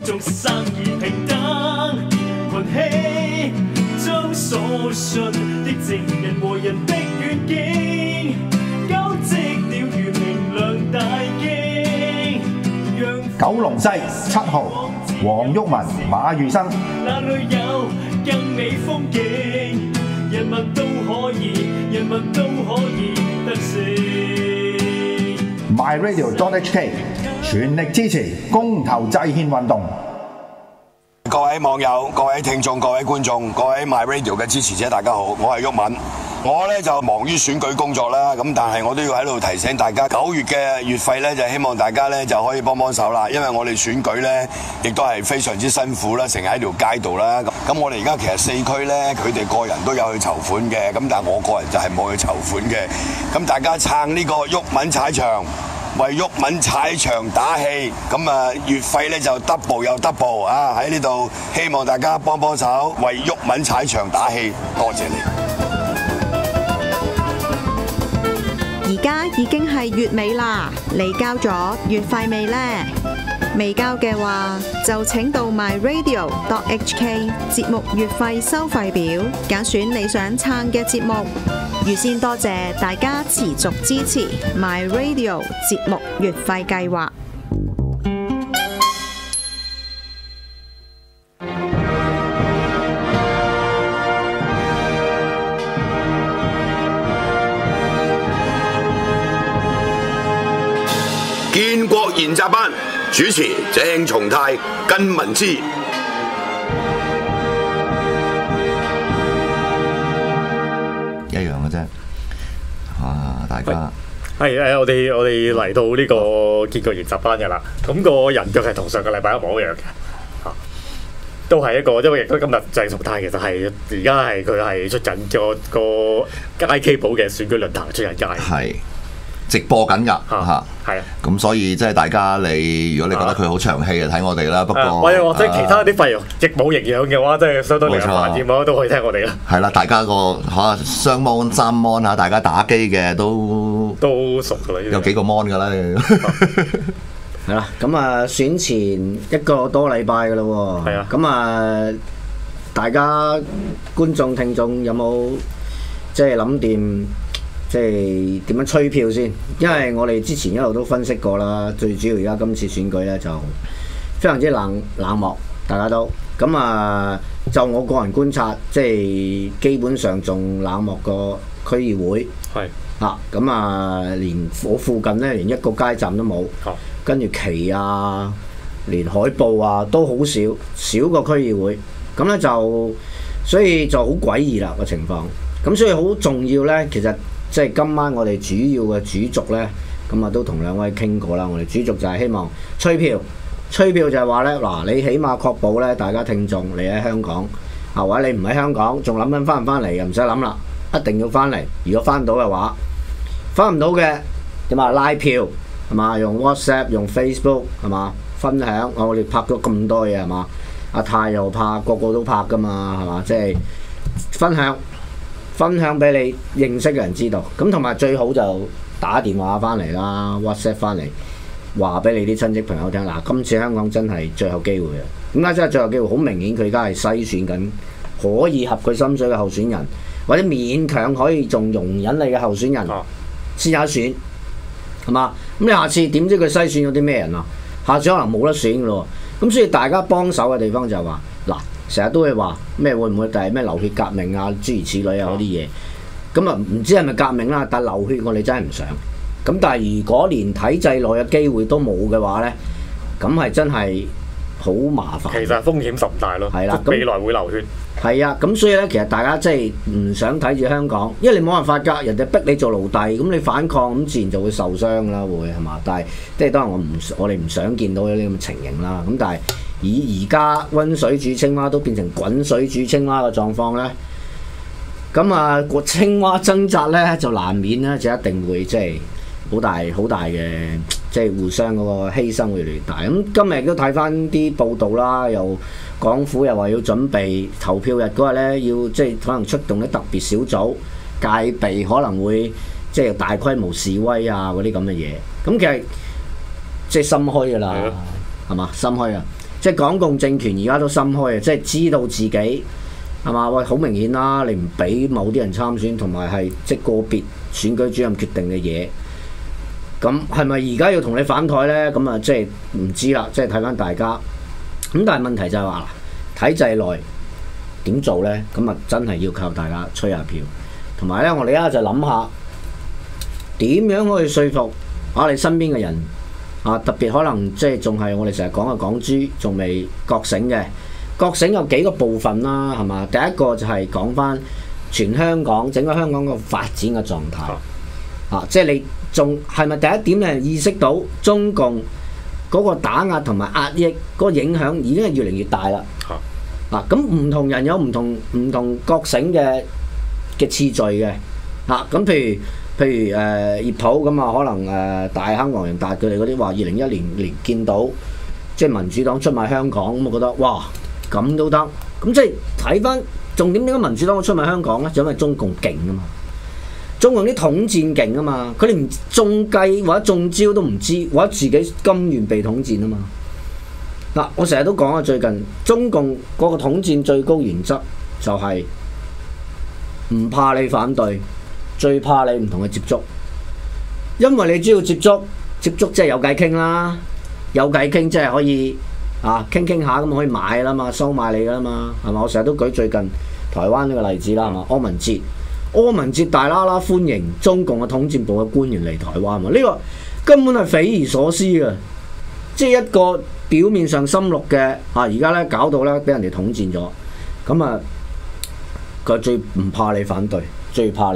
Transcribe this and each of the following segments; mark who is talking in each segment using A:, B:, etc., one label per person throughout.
A: 眾生而平等，群起將所信的正人和人的願景，交織了如明亮大經。
B: 九龍西7號黃毓民、馬宇生。
A: 那裏有更美風景，人民都可以，人民都可以得勝。
B: myradio.hk 全力支持公投制憲運動。
C: 各位網友、各位聽眾、各位觀眾、各位 MyRadio 嘅支持者，大家好，我係毓民。我咧就忙於選舉工作啦，咁但係我都要喺度提醒大家，9月嘅月費咧就希望大家咧就可以幫幫手啦，因為我哋選舉咧亦都係非常之辛苦啦，成日喺條街度啦。咁我哋而家其實4區咧，佢哋個人都有去籌款嘅，咁但係我個人就係冇去籌款嘅。咁大家撐呢個毓民踩場，為毓民踩場打氣，咁啊月費咧就 double 又 double 啊！喺呢度希望大家幫幫手，為毓民踩場打氣，多謝你。
D: 而家已經係月尾啦，你交咗月費未呢？未交嘅話，就請到 myradio.hk 節目月費收費表，揀選你想撐嘅節目。預先多謝大家持續支持 myradio 節目月費計劃。
C: 建國研習班主持鄭松泰、根文之。
B: 一樣嘅啫，大家
E: 係我哋嚟到呢個建國研習班嘅啦。咁個人腳係同上個禮拜一模一樣嘅，都係一個，因為亦都今日鄭松泰其實係而家係佢係出緊個 IK 寶嘅選舉論壇出緊街，
F: 係直播緊㗎嚇，
E: 係啊。
F: 咁所以即係大家你如果你覺得佢好長氣就睇我哋啦。不過
E: 或者其他啲費用亦冇營養嘅話，即係相當令人煩厭咯，都可以聽我哋啦。
F: 係啦，大家個雙 mon 3 mon 嚇，大家打機嘅都
E: 熟㗎啦，
F: 有幾個 mon 㗎啦。
G: 係啦，咁啊選前1個多禮拜㗎啦喎。
E: 係啊。
G: 咁啊，大家觀眾聽眾有冇即係諗掂？即係點樣吹票先？因為我哋之前一路都分析過啦，最主要而家今次選舉咧就非常之冷漠，大家都咁啊。就我個人觀察，即係基本上仲冷漠過區議會。
E: 係
G: 啊，咁啊，連我附近咧連一個街站都冇，跟住旗啊，連海報啊都好少，少過區議會。咁咧就所以就好詭異啦個情況。咁所以好重要咧，其實。即係今晚我哋主要嘅主軸呢，咁啊都同2位傾過啦。我哋主軸就係希望吹票就係話呢，嗱，你起碼確保呢，大家聽眾你喺香港啊，或者你唔喺香港，仲諗緊翻唔翻嚟，又唔使諗啦，一定要翻嚟。如果翻到嘅話，翻唔到嘅點啊？拉票係嘛？用 WhatsApp 用 Facebook 係嘛？分享我哋拍咗咁多嘢係嘛？阿泰又拍，個個都拍㗎嘛係嘛？即係分享俾你認識嘅人知道，咁同埋最好就打電話翻嚟啦 ，WhatsApp 翻嚟話俾你啲親戚朋友聽。嗱，今次香港真係最後機會啊！點解真係最後機會？好明顯佢而家係篩選緊可以合佢心水嘅候選人，或者勉強可以仲容忍你嘅候選人先有得選，係嘛？咁你下次點知佢篩選咗啲咩人啊？下次可能冇得選㗎咯。咁所以大家幫手嘅地方就係話嗱。成日都會話咩會唔會就係咩流血革命啊諸如此類啊嗰啲嘢，咁啊唔知係咪革命啦，但係流血我哋真係唔想。咁但係如果連體制內嘅機會都冇嘅話呢，咁係真係好麻煩。
E: 其實風險甚大咯。係啦，未來會流血。
G: 係啊，咁所以呢，其實大家即係唔想睇住香港，因為你冇辦法㗎，人哋逼你做奴隸，咁你反抗咁自然就會受傷啦，會係嘛？但係即係當然我哋唔想見到有啲咁嘅情形啦。咁但係以而家溫水煮青蛙都變成滾水煮青蛙嘅狀況呢，咁啊個青蛙掙扎呢，就難免呢，就一定會即係好大嘅，即係互相嗰個犧牲會越嚟越大。咁今日亦都睇翻啲報道啦，又港府又話要準備投票日嗰日呢，要即係可能出動啲特別小組戒備，可能會即係大規模示威啊嗰啲咁嘅嘢。咁其實即係心虛㗎啦，係嘛？心虛啊！ 即係港共政權而家都心開啊，即係知道自己係嘛？喂，好明顯啦，你唔俾某啲人參選，同埋係即係個別選舉主任決定嘅嘢，咁係咪而家要同你反台呢？咁啊，即係唔知啦，即係睇翻大家。咁但係問題就係話體制內點做呢？咁啊，真係要靠大家吹下票，同埋呢，我哋而家就諗下點樣可以說服你身邊嘅人。特別可能即係仲係我哋成日講嘅港豬，仲未覺醒嘅。覺醒有幾個部分啦，係嘛？第一個就係講翻全香港整個香港個發展嘅狀態。即係你仲係咪第一點你意識到中共嗰個打壓同埋壓抑嗰個影響已經係越嚟越大啦。咁唔同人有唔同覺醒嘅次序嘅。咁譬如葉普咁啊，可能大坑黃仁達佢哋嗰啲話2010年見到即係民主黨出賣香港，咁我覺得哇咁都得，咁即係睇翻重點，點解民主黨會出賣香港咧？就因為中共勁啊嘛，中共啲統戰勁啊嘛，佢哋唔中計或者中招都唔知，或者自己甘願被統戰啊嘛。我成日都講啊，最近中共嗰個統戰最高原則就係唔怕你反對。最怕你唔同佢接觸，因為你只要接觸即係有偈傾啦，有偈傾即係可以傾下咁可以買啦嘛，收買你噶啦嘛，係嘛？我成日都舉最近台灣呢個例子啦，係嘛？柯文哲大啦啦歡迎中共嘅統戰部嘅官員嚟台灣嘛，呢個根本係匪夷所思嘅，即係一個表面上深綠嘅而家咧搞到咧俾人哋統戰咗，咁啊佢最唔怕你反對，最怕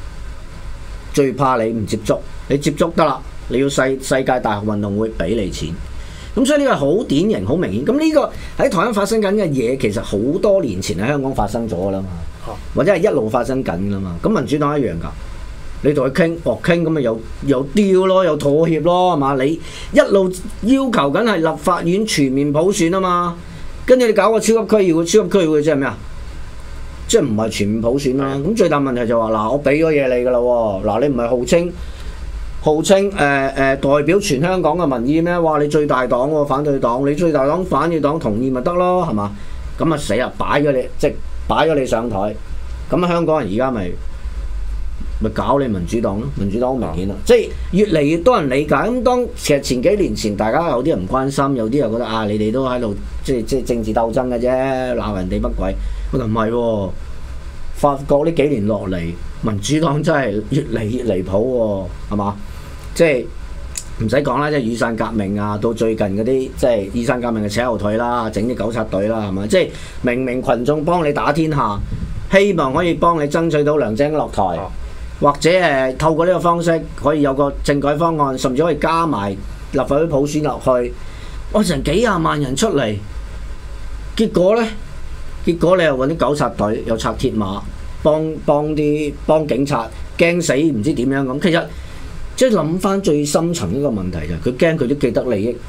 G: 你唔接觸，你接觸得啦，你要世界大學運動會俾你錢，咁所以呢個好典型、好明顯。咁呢個喺台灣發生緊嘅嘢，其實好多年前喺香港發生咗啦嘛，或者係一路發生緊噶嘛。咁民主黨一樣㗎，你同佢傾咁咪有雕咯，有妥協咯，係嘛？你一路要求緊係立法院全面普選啊嘛，跟住你搞個超級區議會，超級區議會即係咩啊？即係唔係全面普選啦？咁最大問題就話我俾咗嘢你㗎啦喎，你唔係號稱代表全香港嘅民意咩？哇！你最大黨喎，反對黨，你最大黨反對黨同意咪得咯，係嘛？咁啊死啊！擺咗你上台，咁香港人而家咪搞你民主黨咯？民主黨好明顯啦，即係越嚟越多人理解。咁其實前幾年前大家有啲人唔關心，有啲又覺得你哋都喺度即係政治鬥爭嘅啫，鬧人哋乜鬼？我就唔係喎，發覺呢幾年落嚟，民主黨真係越嚟越離譜喎，係嘛？即係唔使講啦，即係雨傘革命啊，到最近嗰啲即係雨傘革命嘅扯後腿啦，整啲糾察隊啦，係嘛？即係明明群眾幫你打天下，希望可以幫你爭取到梁振英落台，或者透過呢個方式可以有個政改方案，甚至可以加埋立法會普選落去，成幾廿萬人出嚟，結果你又揾啲糾察隊，又拆鐵馬，幫警察，驚死唔知點樣咁。其實即係諗翻最深層呢個問題就係佢驚佢啲既得利益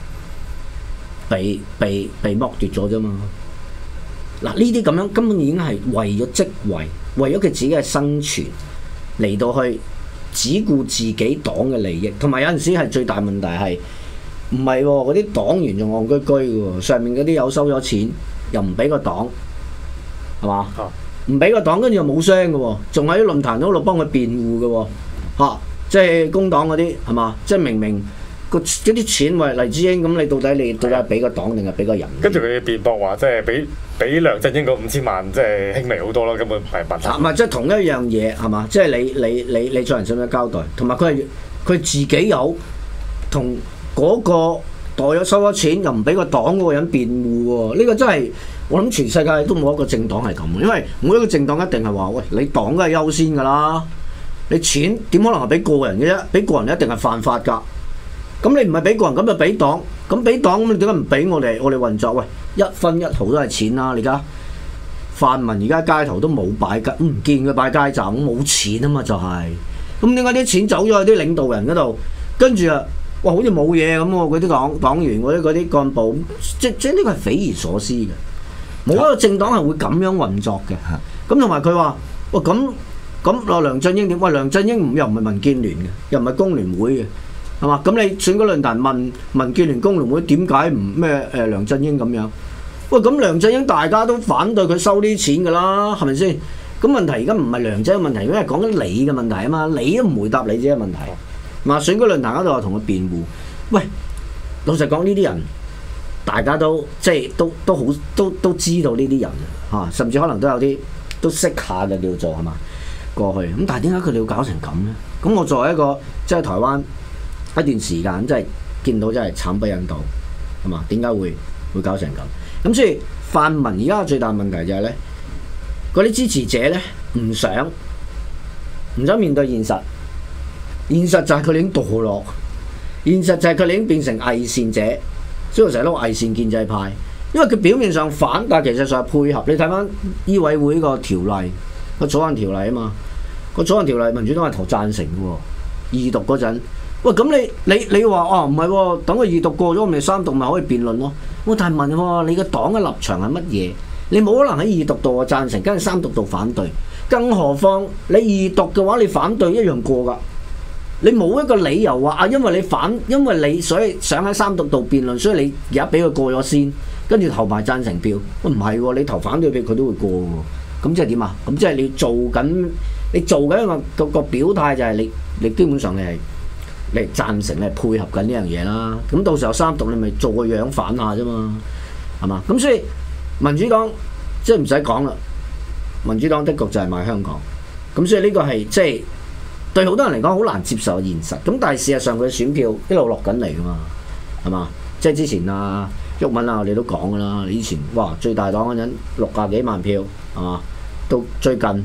G: 被剝奪咗啫嘛。呢啲咁樣根本已經係為咗職位，為咗佢自己嘅生存嚟到去只顧自己黨嘅利益，同埋有陣時係最大問題係唔係嗰啲黨員仲戇居居嘅喎，上面嗰啲有收咗錢又唔俾個黨。係嘛？唔俾個黨，跟住又冇聲嘅喎，仲喺論壇嗰度幫佢辯護嘅喎，即係工黨嗰啲係嘛？即係明明嗰啲錢為黎智英咁，你到底係俾個黨定係俾個人？跟
E: 住佢嘅辯駁話，即係俾梁振英嗰5000萬，即係輕微好多咯，根本唔係問題。
G: 唔係即係同一樣嘢係嘛？即係你做人使唔使交代？同埋佢自己有同嗰個代咗收咗錢又唔俾個黨嗰個人辯護喎，呢個真係。我諗全世界都冇一個政黨係咁，因為每一個政黨一定係話：喂，你黨梗係優先㗎啦，你錢點可能係俾個人嘅啫？俾個人一定係犯法㗎。咁你唔係俾個人，咁就俾黨。咁俾黨咁你點解唔俾我哋運作？喂，一分一毫都係錢啦！你而家泛民而家街頭都冇擺街，唔見佢擺街站，冇錢啊嘛就係。咁點解啲錢走咗去啲領導人嗰度？跟住哇，好似冇嘢咁喎！嗰啲黨員嗰啲幹部，即呢個係匪夷所思嘅。冇一個政黨係會咁樣運作嘅，咁同埋佢話：咁梁振英點？喂，梁振英又唔係民建聯嘅，又唔係工聯會嘅， 係嘛？咁你選舉論壇問民建聯工聯會點解唔咩梁振英咁樣？喂，咁梁振英大家都反對佢收啲錢㗎啦，係咪先？咁問題而家唔係梁振英問題，而家係講緊你嘅問題啊嘛，你都唔回答你自己嘅問題。嗱，選舉論壇嗰度話同佢辯護，喂，老實講呢啲人，大家都即係都好都知道呢啲人嚇，甚至可能都有啲都識下嘅叫做係嘛過去。咁但係點解佢哋要搞成咁咧？咁我作為一個即係台灣一段時間，真係見到真係慘不忍睹係嘛？點解會搞成咁？咁所以泛民而家最大問題就係咧，嗰啲支持者咧唔想面對現實。現實就係佢哋已經墮落，現實就係佢哋已經變成偽善者，所以我成日都話偽善建制派，因為佢表面上反，但係其實上係配合。你睇翻醫委會個條例，個草案條例啊嘛，個草案條例民主黨係投贊成嘅喎，二讀嗰陣，喂咁你話哦唔係喎，等佢二讀過咗，咪三讀咪可以辯論咯。我但係問喎，你個黨嘅立場係乜嘢？你冇可能喺二讀度啊贊成，跟住三讀度反對，更何況你二讀嘅話，你反對一樣過㗎。你冇一個理由話啊，因為你所以想喺三讀度辯論，所以你而家俾佢過咗先，跟住投埋贊成票。唔係喎，你投反對票佢都會過喎。咁即係點啊？咁即係你做緊一個表態就係你基本上你係贊成，你係配合緊呢樣嘢啦。咁到時候三讀你咪做個樣反下啫嘛，係嘛？咁所以民主黨即係唔使講啦，民主黨的確就係賣香港。咁所以呢個係即係。對好多人嚟講好難接受現實，咁但係事實上佢選票一路落緊嚟㗎嘛，係嘛？即係之前啊，毓民啊，我哋都講㗎啦。以前哇最大黨嗰陣60幾萬票係嘛，到最近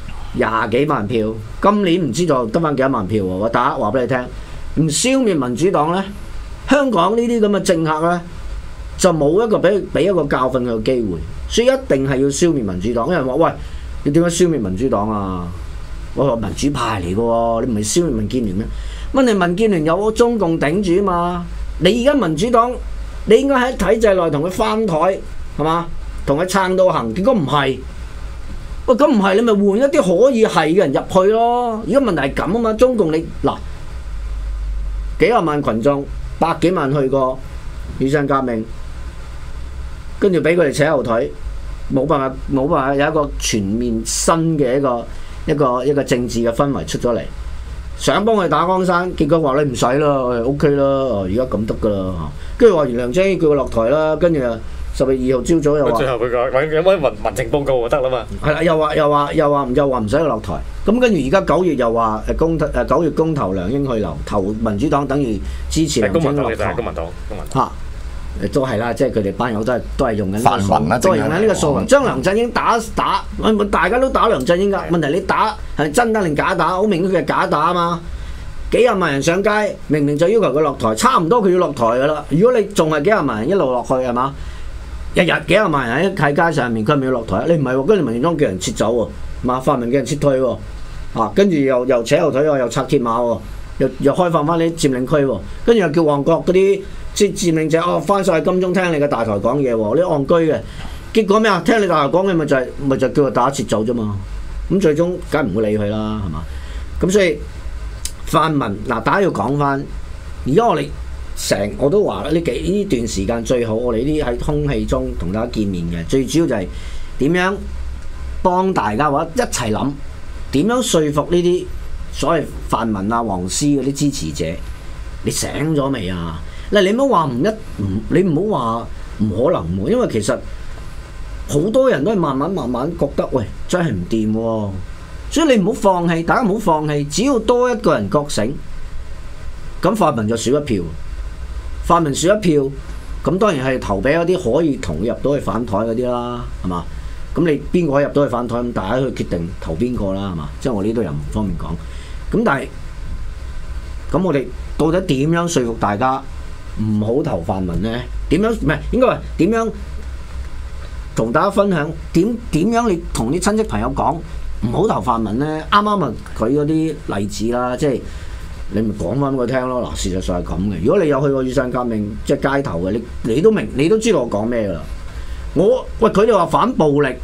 G: 20幾萬票，今年唔知道得返幾多萬票喎。我大家話俾你聽，唔消滅民主黨咧，香港呢啲咁嘅政客咧就冇一個俾一個教訓佢嘅機會，所以一定係要消滅民主黨。有人話喂，你點解消滅民主黨啊？我話民主派嚟嘅喎，你唔係消滅民建聯咩？問題民建聯有中共頂住啊嘛！你而家民主黨，你應該喺體制內同佢翻台係嘛？同佢撐到行，結果唔係。喂，咁唔係你咪換一啲可以係嘅人入去咯。而家問題係咁啊嘛，中共你嗱幾廿萬群眾，百幾萬去過雨傘革命，跟住俾佢哋扯後腿，冇辦法有一個全面新嘅一個政治嘅氛圍出咗嚟，想幫佢打江山，結果話你唔使啦，OK 啦，而家咁得噶啦，跟住話袁梁振英叫佢落台啦，跟住10月2號朝早又話，最後佢講有冇民情報告就得啦嘛，係啦，又話唔使佢落台，咁跟住而家9月又話9月公投梁英去留，投民主黨等於支持梁振英落台，公民黨嚇。都係啦，即係佢哋班友都係用緊呢個數，都係用緊呢個數，將梁振英打，大家都打梁振英㗎。問題你打係真打定假打？好明顯佢係假打啊嘛！幾廿萬人上街，明明就要求佢落台，差唔多佢要落台㗎啦。如果你仲係幾廿萬人一路落去係嘛？日幾廿萬人喺街上面，佢係咪要落台？你唔係喎，跟住民主黨叫人撤走喎，嘛泛民叫人撤退喎，跟住又扯後腿喎，又拆鐵馬喎，又開放翻啲佔領區喎，跟住又叫旺角嗰啲。即係佔領者翻晒去金鐘聽你嘅大台講嘢喎，你戇居嘅，結果咩啊？聽你大台講嘅咪就叫佢打撤走啫嘛，咁最終梗係唔會理佢啦，係嘛？咁所以泛民嗱，大家要講翻，而家我都話啦，呢段時間最好，我哋呢啲喺空氣中同大家見面嘅，最主要就係點樣幫大家或者一齊諗點樣說服呢啲所謂泛民啊、黃絲嗰啲支持者，你醒咗未啊？嗱，你唔好話你唔好話唔可能喎，因為其實好多人都係慢慢覺得，喂，真係唔掂喎，所以你唔好放棄，大家唔好放棄，只要多一個人覺醒，咁泛民就少一票，泛民少一票，咁當然係投俾一啲可以同入到去反台嗰啲啦，係嘛？咁你邊個可以入到去反台，咁大家去決定投邊個啦，係嘛？即係我呢度又唔方便講，咁但係咁我哋到底點樣說服大家？唔好投泛民呢？點樣唔係應該話點樣同大家分享？點樣你同啲親戚朋友講唔好投泛民呢？啱啱舉嗰啲例子啦，即係你咪講翻俾佢聽咯。嗱，事實上係咁嘅。如果你有去過雨傘革命即係街頭嘅，你都明，你都知道我講咩㗎啦。喂，佢哋話反暴力，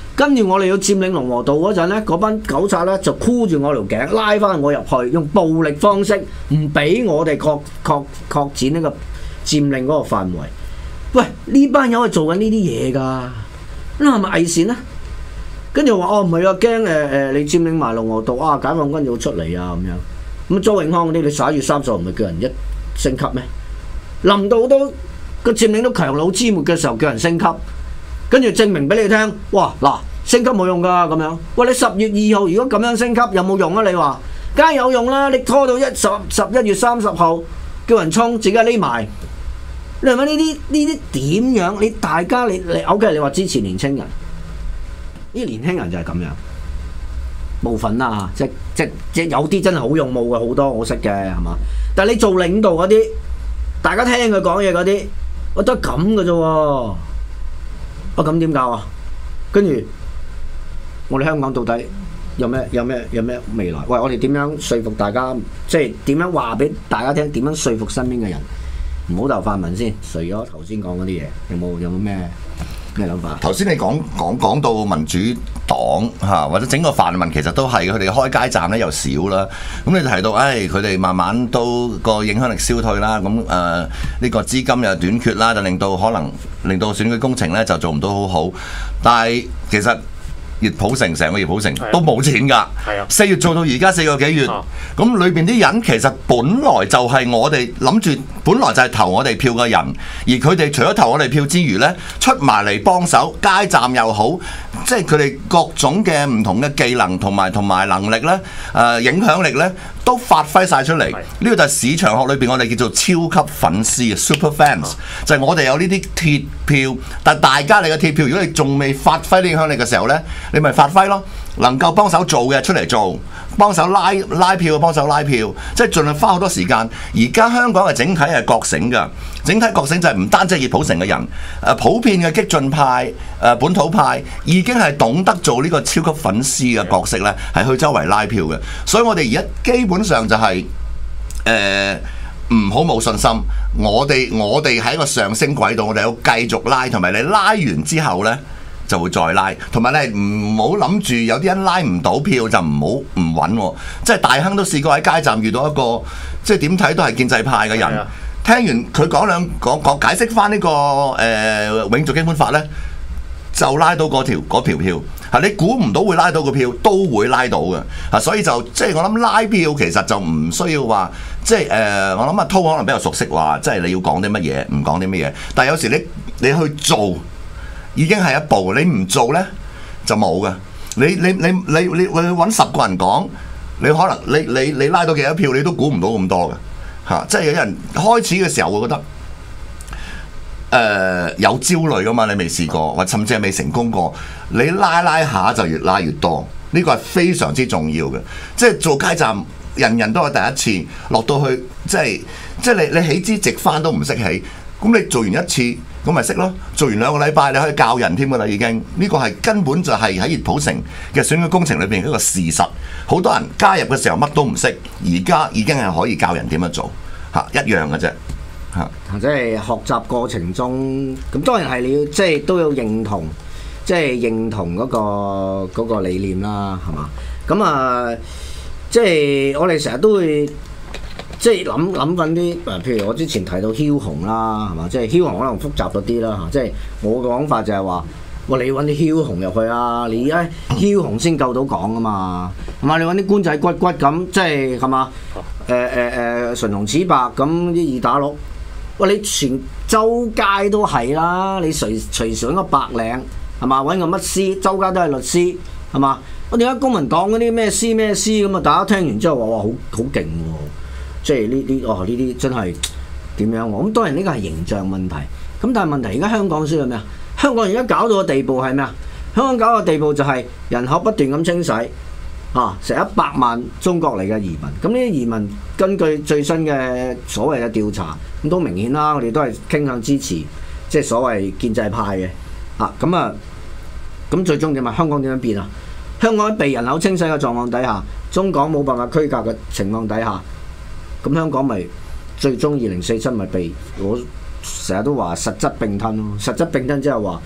G: 跟住我哋要佔領龍和道嗰陣咧，嗰班狗賊咧就箍住我條頸，拉翻我入去，用暴力方式唔俾我哋擴展呢個佔領嗰個範圍。喂，呢班友係做緊呢啲嘢㗎，咁係咪偽善啊？跟住話哦唔係啊，驚你佔領埋龍和道啊，解放軍要出嚟啊咁樣。咁周永康嗰啲，你11月30號唔係叫人一升級咩？臨到都個佔領都強弩之末嘅時候，叫人升級，跟住證明俾你聽，哇嗱升級冇用㗎咁樣。喂，你10月2號如果咁樣升級有冇用啊？你話梗係有用啦！你拖到11月30號叫人衝，自己匿埋。你係咪呢啲點樣？你大家你 OK， 你話支持年青人，呢啲年輕人就係咁樣，冇份啦嚇，即有啲真係好勇武嘅，好多我識嘅係嘛？但係你做領導嗰啲，大家聽佢講嘢嗰啲，我都係咁嘅啫喎。咁點搞啊？跟住我哋香港到底有咩未來？喂，我哋點樣說服大家？即係點樣話俾大家聽？點樣說服身邊嘅人？唔好就泛民先，除咗頭先講嗰啲嘢，有冇咩諗法？
F: 頭先你講到民主黨嚇，或者整個泛民其實都係佢哋開街站咧又少啦。咁你就提到，佢哋慢慢都個影響力消退啦。咁呢個資金又短缺啦，就令到選舉工程咧就做唔到好好。但係其實熱普城成個熱普城都冇錢㗎，4月做到而家4個幾月，咁裏邊啲人其實本來就係我哋諗住，本來就係投我哋票嘅人，而佢哋除咗投我哋票之餘呢，出埋嚟幫手，街站又好，即係佢哋各種嘅唔同嘅技能同埋能力呢，影響力呢，都發揮晒出嚟。呢個就係市場學裏邊我哋叫做超級粉絲 super fans，就係我哋有呢啲鐵票，但大家你嘅鐵票，如果你仲未發揮呢影響力嘅時候呢，你咪發揮咯，能夠幫手做嘅出嚟做，幫手拉票嘅幫手拉票，即係盡量花好多時間。而家香港嘅整體係覺醒㗎，整體覺醒就係唔單止係熱普城嘅人，普遍嘅激進派、本土派已經係懂得做呢個超級粉絲嘅角色呢，係去周圍拉票嘅。所以我哋而家基本上就係唔好冇信心，我哋喺個上升軌道，我哋要繼續拉，同埋你拉完之後呢，就會再拉，同埋咧唔好諗住有啲人拉唔到票就唔穩喎。即係大亨都試過喺街站遇到一個，即係點睇都係建制派嘅人。聽完佢講解釋翻呢個永續基本法咧，就拉到嗰條票。你估唔到會拉到個票，都會拉到嘅。所以就即係我諗拉票其實就唔需要話，即係我諗阿滔可能比較熟悉話，即係你要講啲乜嘢，唔講啲乜嘢。但係有時你去做。已經係一步，你唔做呢就冇嘅。你揾10個人講，你可能你拉到幾多票，你都估唔到咁多嘅即係有人開始嘅時候會覺得有焦慮噶嘛，你未試過，或甚至係未成功過，你拉下就越拉越多，呢個係非常之重要嘅。即係做街站，人人都係第一次落到去，即係你起支直幡都唔識起，咁你做完一次。咁咪識咯，做完2個禮拜你可以教人添㗎啦，已經呢個係根本就係喺熱普城嘅選舉工程裏邊一個事實。好多人加入嘅時候乜都唔識，而家已經係可以教人點樣做一樣嘅啫
G: 即係學習過程中，咁當然係你要即係都要認同，即係認同嗰個理念啦，係嘛？咁啊，即係我哋成日都會。即係諗緊啲譬如我之前提到梟雄啦，係嘛？即係梟雄可能複雜咗啲啦嚇。即係我嘅講法就係話，你揾啲梟雄入去啊！你而家梟雄先夠到講啊嘛，係嘛？你揾啲官仔骨咁，即係係嘛？唇紅齒白咁啲二打六，喂！你全周街都係啦，你隨時揾個白領係嘛？揾個乜師，周街都係律師係嘛？我點解公民黨嗰啲咩師咁啊？大家聽完之後話哇好勁喎！即係呢啲真係點樣喎？咁當然呢個係形象問題。咁但係問題而家香港需要咩啊？香港而家搞到個地步係咩啊？香港搞到個地步就係人口不斷咁清洗，成100萬中國嚟嘅移民。咁呢啲移民根據最新嘅所謂嘅調查，咁都明顯啦，我哋都係傾向支持即係所謂建制派嘅。咁最終點啊？香港點樣變啊？香港喺被人口清洗嘅狀況底下，中港冇辦法區隔嘅情況底下。咁香港咪最終2047咪被我成日都話實質並吞咯，實質並吞即係話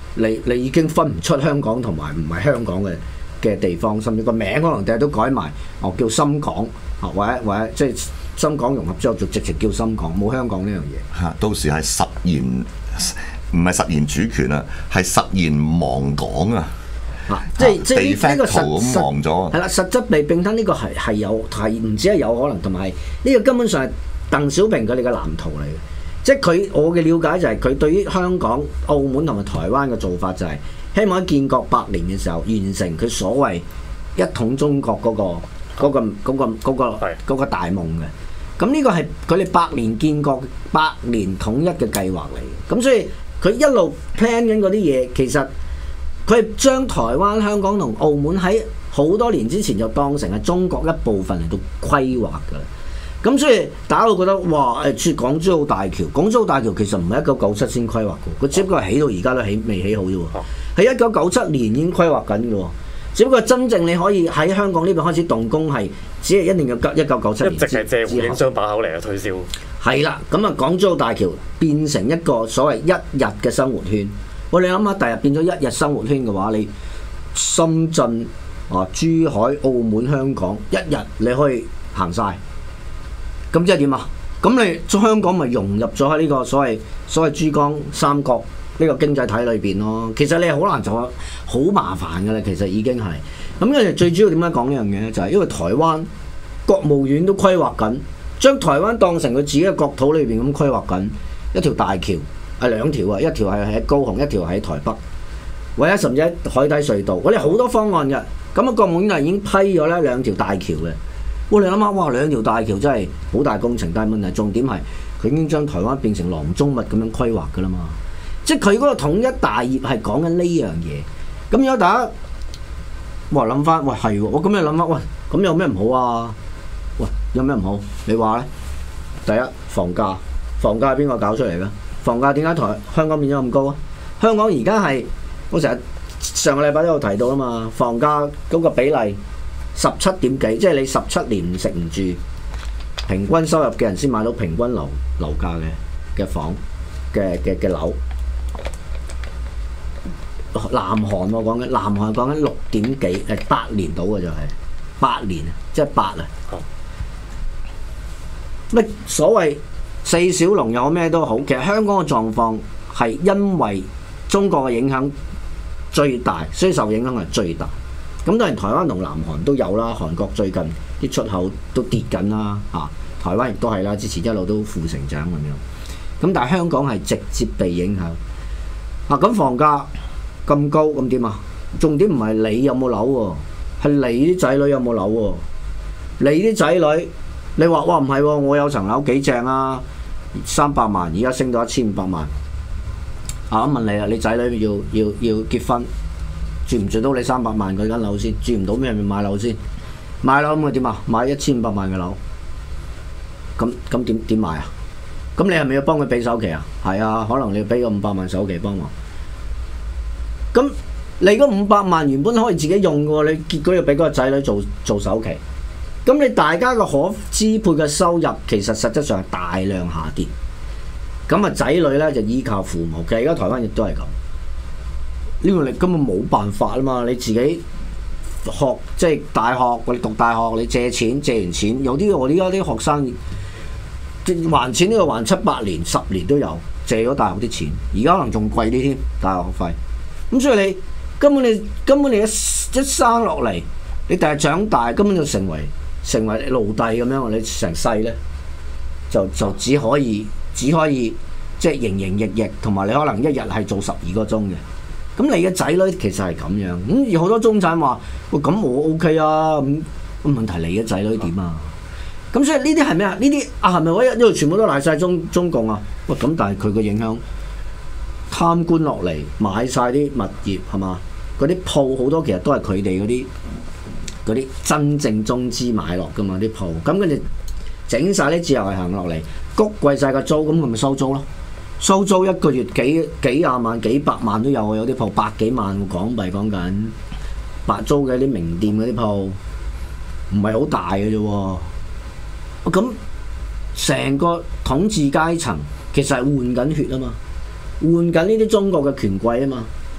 G: 你已經分唔出香港同埋唔係香港嘅地方，甚至個名可能第日都改埋，叫深港或者即係深港融合之後就直情叫深港，冇香港呢樣嘢。
F: 嚇，到時係實現唔係實現主權啊，係實現亡港啊！
G: 即係呢個
F: 咁亡咗。
G: 係啦，實質被並吞呢個係有係唔止係有可能，同埋呢個根本上係鄧小平佢哋嘅藍圖嚟嘅。即係我嘅了解就係佢對於香港、澳門同埋台灣嘅做法就係希望喺建國100年嘅時候完成佢所謂一統中國嗰個大夢嘅。咁呢個係佢哋100年建國、100年統一嘅計劃嚟嘅。咁所以佢一路 plan 緊嗰啲嘢，其實佢係將台灣、香港同澳門喺好多年之前就當成係中國一部分嚟到規劃㗎。咁所以大家會覺得哇港珠澳大橋其實唔係1997先規劃嘅，佢只不過係起到而家都未起好啫喎，係1997年已經規劃緊嘅喎，只不過真正你可以喺香港呢邊開始動工係只係一定要1997年，
E: 一直係借胡應湘把口嚟推銷。係
G: 啦，咁啊港珠澳大橋變成一個所謂一日嘅生活圈。喂，你諗下，第日變咗一日生活圈嘅話，你深圳珠海、澳門、香港一日你可以行晒。咁即係點啊？咁你香港咪融入咗喺呢個所謂珠江三角呢個經濟體裏邊咯？其實你係好難做，好麻煩㗎啦。其實已經係咁。因為最主要點解講呢樣嘢咧？就係因為台灣國務院都規劃緊，將台灣當成佢自己嘅國土裏邊咁規劃緊一條大橋，係2條啊，一條係喺高雄，一條喺台北，或者甚至喺海底隧道。我哋好多方案嘅，咁國務院係已經批咗咧2條大橋嘅。你諗下，哇！2條大橋真係好大工程，但係問題重點係佢已經將台灣變成囊中物咁樣規劃㗎啦嘛。即係佢嗰個統一大業係講緊呢樣嘢。咁如果大家諗翻，喂係喎，我咁樣諗翻，喂咁有咩唔好啊？喂有咩唔好？你話咧？第一房價係邊個搞出嚟㗎？房價點解香港變咗咁高啊？香港而家係我成日上個禮拜都有提到啊嘛，房價嗰個比例。17點幾，即係你17年唔食唔住，平均收入嘅人先買到平均樓價嘅房嘅樓。南韓我講緊，南韓講緊6點幾，8年到嘅就係8年，即係8啊。乜所謂4小龍有咩都好，其實香港嘅狀況係因為中國嘅影響最大，所以受影響係最大。咁當然台灣同南韓都有啦，韓國最近啲出口都跌緊啦，台灣亦都係啦，之前一路都負成長咁樣。咁但係香港係直接被影響。咁房價咁高，咁點啊？重點唔係你有冇樓喎，係你啲仔女有冇樓喎？你啲仔女，你話哇唔係喎，我有層樓幾正啊，300萬，而家升到1500萬。我問你啦，你仔女要結婚？住唔住到你300萬嗰間樓先？住唔到咩咪買樓先？買樓咁佢點啊？買1500萬嘅樓，咁點買啊？咁你係咪要幫佢俾首期啊？係啊，可能你要俾個500萬首期幫忙。咁你嗰500萬原本可以自己用嘅喎，你結果要俾嗰個仔女做首期。咁你大家嘅可支配嘅收入其實實質上係大量下跌。咁啊仔女咧就依靠父母，其實而家台灣亦都係咁。呢個你根本冇辦法啊嘛！你自己學即係大學，你讀大學，你借完錢，有啲我而家啲學生還錢呢個還7-8年、10年都有，借咗大學啲錢，而家可能仲貴啲添，大學學費。咁所以你根本你一生落嚟，你第日長大根本就成為奴隸咁樣，你成世咧就只可以即係營營役，同埋你可能一日係做12個鐘嘅。咁你嘅仔女其實係咁樣，咁而好多中產話：喂，咁我 OK 啊，咁問題你嘅仔女點啊？咁所以呢啲係咩啊？呢啲係咪我一路全部都賴晒中共啊？喂，咁但係佢個影響貪官落嚟買晒啲物業係嘛？嗰啲鋪好多其實都係佢哋嗰啲真正中資買落㗎嘛啲鋪，咁跟住整晒啲自由行落嚟，谷貴晒個租，咁佢咪收租咯？收租一個月幾廿萬、幾百萬都有啊！有啲鋪100幾萬港幣講緊，白租嘅啲名店嗰啲鋪，唔係好大嘅啫喎。咁成個統治階層其實係換緊血啊嘛，換緊呢啲中國嘅權貴啊嘛。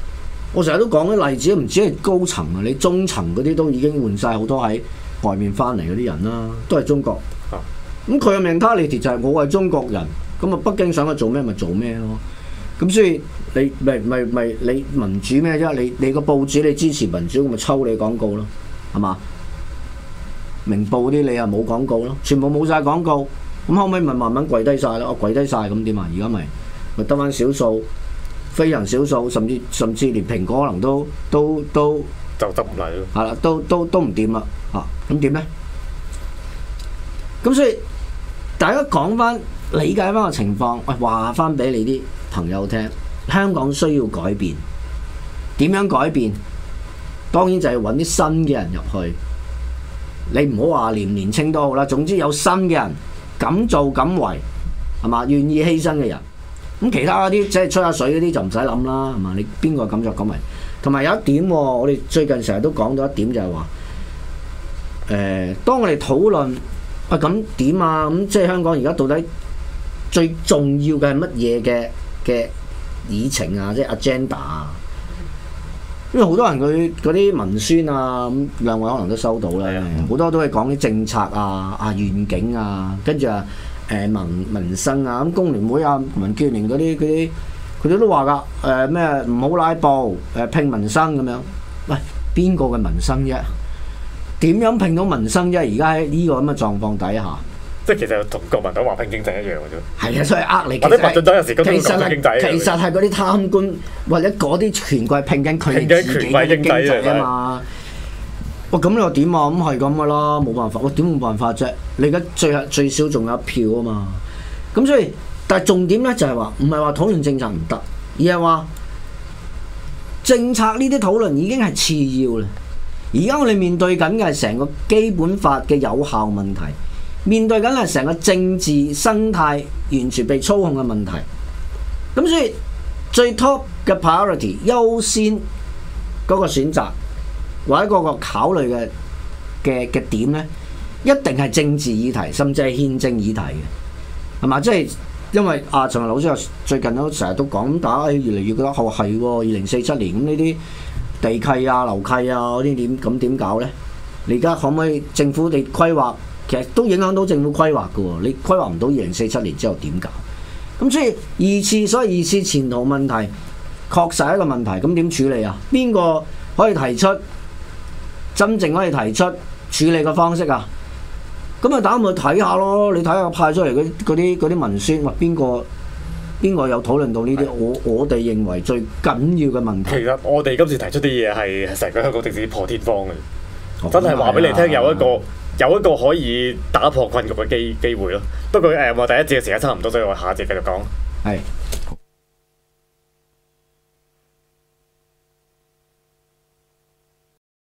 G: 我成日都講啲例子，唔止係高層啊，你中層嗰啲都已經換晒好多喺外面翻嚟嗰啲人啦，都係中國。咁佢嘅 mentality 就係我係中國人，咁啊北京想佢做咩咪做咩咯。咁所以你咪你民主咩啫？你個報紙你支持民主，咁咪抽你廣告咯，係嘛？明報啲你又冇廣告咯，全部冇晒廣告。咁後尾咪慢慢跪低晒咯，我跪低晒咁點啊？而家咪得翻少數。非常少數，甚至連蘋果可能都
E: 就執唔嚟咯。
G: 係啦，都唔掂啦嚇，咁點咧？咁所以大家講翻理解翻個情況，喂話翻俾你啲朋友聽，香港需要改變，點樣改變？當然就係揾啲新嘅人入去。你唔好話年青都好啦，總之有新嘅人敢做敢為，係嘛？願意犧牲嘅人。咁其他嗰啲即係吹下水嗰啲就唔使諗啦，係嘛？你邊個咁就咁為？同埋有一點喎，我哋最近成日都講到一點就係話，當我哋討論喂咁點啊？咁即係香港而家到底最重要嘅係乜嘢嘅議程啊？即係 agenda 啊？因為好多人佢嗰啲文宣啊，咁兩位可能都收到啦，好多都係講啲政策啊、願景啊，跟住啊。民生啊，咁工聯會啊、民建聯嗰啲佢哋都話㗎，咩唔好拉布，拼民生咁樣。喂，邊個嘅民生啫？點樣拼到民生啫？而家喺呢個咁嘅狀況底下，
E: 即係其實同國民黨話拼經濟一樣嘅啫。
G: 係啊，所以呃你。
E: 或者民進黨有時都講經濟。
G: 其實係嗰啲貪官或者嗰啲權貴拼緊佢哋自己嘅經濟啊嘛。喂，咁你話點啊？咁係咁噶啦，冇辦法。喂，點冇辦法啫？你而家最少仲有一票啊嘛。咁所以，但係重點咧就係話，唔係話討論政策唔得，而係話政策呢啲討論已經係次要啦。而家我哋面對緊嘅係成個基本法嘅有效問題，面對緊係成個政治生態完全被操控嘅問題。咁所以最 top 嘅 priority 優先嗰個選擇。或者嗰個考慮嘅點咧，一定係政治議題，甚至係憲政議題嘅，係嘛？即係因為陳老師又最近都成日都講，咁大家越嚟越覺得係喎，2047年咁呢啲地契啊、樓契啊嗰啲點搞咧？你而家可唔可以政府你規劃，其實都影響到政府規劃嘅喎，你規劃唔到2047年之後點搞？咁所以所以二次前途問題確實係一個問題，咁點處理啊？邊個可以提出？真正可以提出處理嘅方式啊，咁啊，打去睇下咯。你睇下派出嚟嗰啲文宣，話邊個有討論到呢啲？我哋認為最緊要嘅問題。
E: 其實我哋今次提出啲嘢係成個香港政治破天荒嘅，真係話俾你聽，有一個可以打破困局嘅機會咯。不過我第一節嘅時間差唔多，所以我下一節繼續講。
G: 係。